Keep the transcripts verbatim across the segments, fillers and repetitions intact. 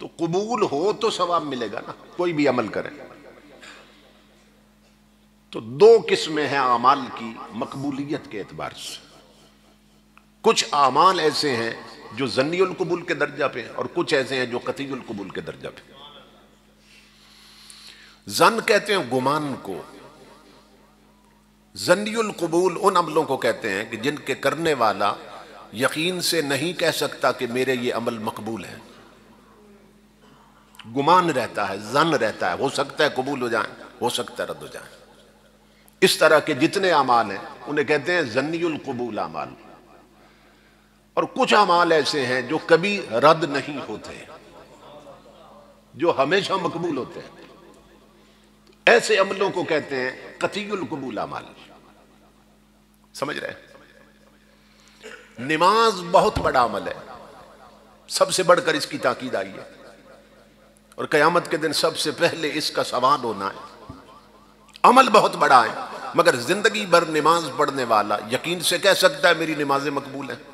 तो कबूल हो तो सवाब मिलेगा ना, कोई भी अमल करे। तो दो किस्में हैं अमाल की मकबूलियत के एतबार से। कुछ अमाल ऐसे हैं जो ज़न्नियुल कबूल के दर्जा पे हैं और कुछ ऐसे हैं जो कतीयुल कबूल के दर्जा पे। जन कहते हैं गुमान को, ज़न्नियुल कबूल उन अमलों को कहते हैं कि जिनके करने वाला यकीन से नहीं कह सकता कि मेरे ये अमल मकबूल है। गुमान रहता है, जन रहता है, हो सकता है कबूल हो जाए, हो सकता है रद्द हो जाए। इस तरह के जितने अमाल हैं उन्हें कहते हैं ज़न्नियुल कबूल अमाल। और कुछ अमाल ऐसे हैं जो कभी रद्द नहीं होते, जो हमेशा मकबूल होते हैं। ऐसे अमलों को कहते हैं कतीयुल कबूल अमाल। समझ रहे हैं? नमाज बहुत बड़ा अमल है, सबसे बढ़कर इसकी ताकीद आई है और क़यामत के दिन सबसे पहले इसका सवाल होना है। अमल बहुत बड़ा है, मगर जिंदगी भर नमाज पढ़ने वाला यकीन से कह सकता है मेरी नमाजें मकबूल हैं।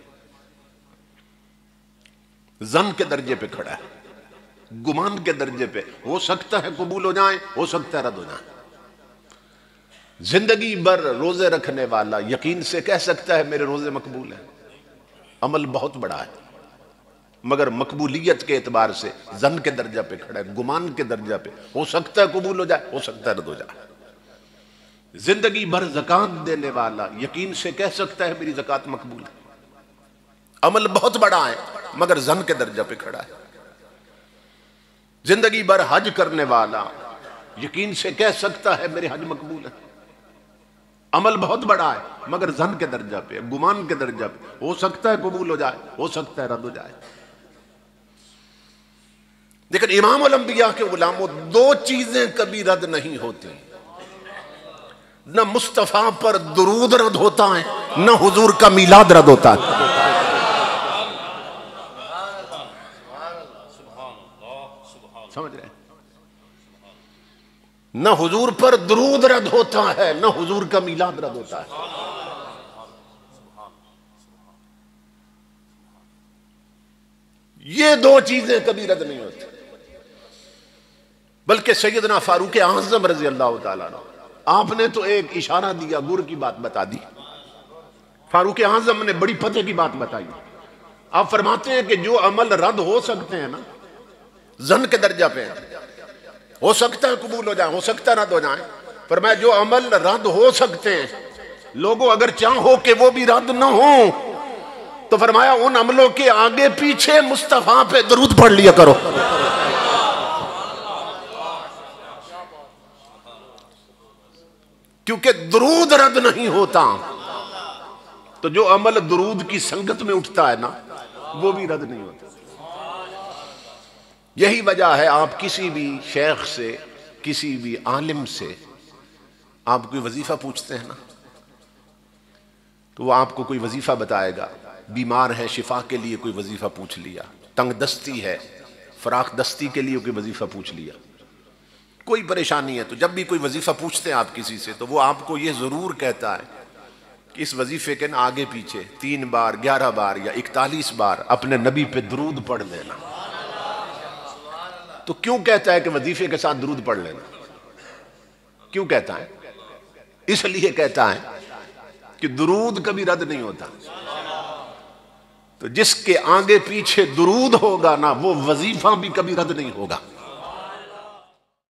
जन के दर्जे पे खड़ा है, गुमान के दर्जे पे, हो सकता है कबूल हो जाए, हो सकता है रद्द हो जाए। जिंदगी भर रोजे रखने वाला यकीन से कह सकता है मेरे रोजे मकबूल हैं। अमल बहुत बड़ा है, मगर मकबूलियत के एतबार से जन के दर्जा पे खड़ा है, गुमान के दर्जा पे, हो सकता है कबूल हो जाए, हो सकता है रद्द हो जाए। जिंदगी भर ज़कात देने वाला यकीन से कह सकता है मेरी ज़कात मकबूल है। अमल बहुत बड़ा है, मगर जन के दर्जा पे खड़ा है। जिंदगी भर हज करने वाला यकीन से कह सकता है मेरे हज मकबूल है। अमल बहुत बड़ा है, मगर जन के दर्जा पे, गुमान के दर्जा पे, हो सकता है कबूल हो जाए, हो सकता है रद्द हो जाए। लेकिन इमाम अल अंबिया के गुलामों, दो चीजें कभी रद्द नहीं होती। न मुस्तफा पर दुरूद रद्द होता है, न हुजूर का मीलाद रद्द होता है। समझ रहे हैं? न हुजूर पर दुरूद रद्द होता है, न हुजूर का मीलाद रद्द होता है। ये दो चीजें कभी रद्द नहीं होती। बल्कि सैयदना फारूक आज़म रज़ी अल्लाह ताला अन्हु, आपने तो एक इशारा दिया, गुर की बात बता दी। फारूक आज़म ने बड़ी पते की बात बताई। आप फरमाते हैं कि जो अमल रद्द हो सकते हैं ना, जन के दर्जा पे है, हो सकता है कबूल हो जाए, हो सकता है रद्द हो जाए। फरमाया जो अमल रद्द हो सकते हैं, लोगों अगर चाहो कि वो भी रद्द ना हो, तो फरमाया उन अमलों के आगे पीछे मुस्तफा पे दरूद पढ़ लिया करो। क्योंकि दरूद रद्द नहीं होता, तो जो अमल दरूद की संगत में उठता है ना, वो भी रद्द नहीं होता। यही वजह है आप किसी भी शेख से, किसी भी आलिम से आप कोई वजीफा पूछते हैं ना, तो वो आपको कोई वजीफा बताएगा। बीमार है, शिफा के लिए कोई वजीफा पूछ लिया, तंग दस्ती है, फराख दस्ती के लिए कोई वजीफा पूछ लिया, कोई परेशानी है, तो जब भी कोई वजीफा पूछते हैं आप किसी से, तो वो आपको ये जरूर कहता है कि इस वजीफे के ना आगे पीछे तीन बार, ग्यारह बार या इकतालीस बार अपने नबी पे दरूद पढ़ लेना। तो क्यों कहता है कि वजीफे के साथ दरूद पढ़ लेना? क्यों कहता है? इसलिए कहता है कि दरूद कभी रद्द नहीं होता। तो जिसके आगे पीछे दरूद होगा ना, वो वजीफा भी कभी रद्द नहीं होगा।